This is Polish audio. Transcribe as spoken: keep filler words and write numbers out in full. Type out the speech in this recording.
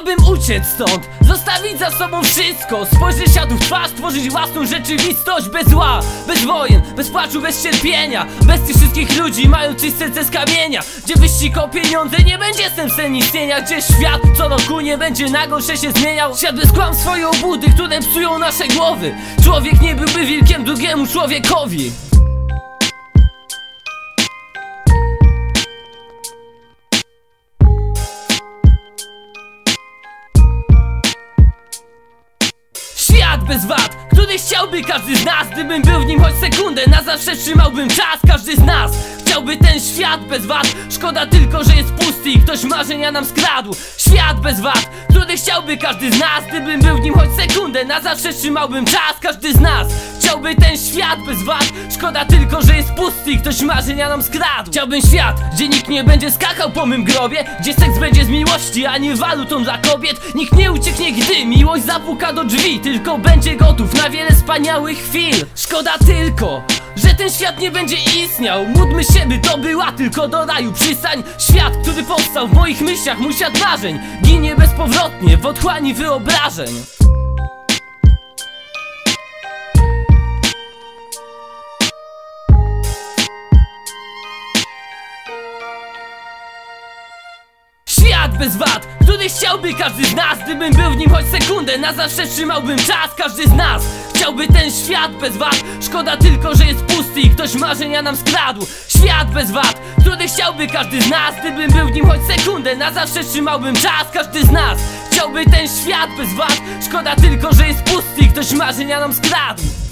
Chciałbym uciec stąd, zostawić za sobą wszystko, spojrzeć światu w twarz, tworzyć własną rzeczywistość. Bez zła, bez wojen, bez płaczu, bez cierpienia, bez tych wszystkich ludzi mających serce z kamienia. Gdzie wyścig o pieniądze nie będzie sensem istnienia, gdzie świat co roku nie będzie na gorsze się zmieniał. Świat bez kłamstwa i obłudy, które psują nasze głowy. Człowiek nie byłby wilkiem drugiemu człowiekowi. Świat bez wad, który chciałby każdy z nas. Gdybym był w nim choć sekundę, na zawsze trzymałbym czas. Każdy z nas chciałby ten świat bez wad. Szkoda tylko, że jest pusty i ktoś marzenia nam skradł. Świat bez wad, który chciałby każdy z nas. Gdybym był w nim choć sekundę, na zawsze trzymałbym czas. Każdy z nas chciałby ten świat bez wad. Szkoda tylko, że jest pusty i ktoś marzenia nam skradł. Chciałbym świat, gdzie nikt nie będzie skakał po mym grobie, gdzie seks będzie z miłości, a nie walutą dla kobiet. Nikt nie ucieknie, gdy miłość zapuka do drzwi, tylko będzie gotów na wiele wspaniałych chwil. Szkoda tylko, że ten świat nie będzie istniał. Módlmy się, by to była tylko do raju przystań. Świat, który powstał w moich myślach, mój świat marzeń, ginie bezpowrotnie w otchłani wyobrażeń. Świat bez wad, który chciałby każdy z nas. Gdybym był w nim choć sekundę, na zawsze trzymałbym czas. Każdy z nas chciałby ten świat bez wad. Szkoda tylko, że jest pusty i ktoś marzenia nam skradł. Świat bez wad, który chciałby każdy z nas. Gdybym był w nim choć sekundę, na zawsze trzymałbym czas. Każdy z nas chciałby ten świat bez wad. Szkoda tylko, że jest pusty i ktoś marzenia nam skradł.